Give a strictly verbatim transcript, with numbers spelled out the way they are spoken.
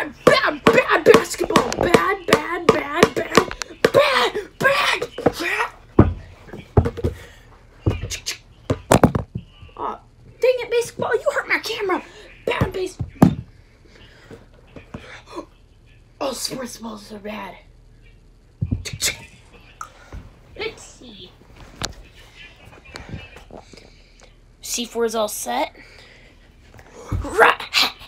bad, bad, bad basketball. Bad, bad, bad, bad, bad, bad, bad. Oh, dang it, baseball! You hurt my camera. Bad base. Oh, sports balls are bad. Let's see. C four is all set. Right.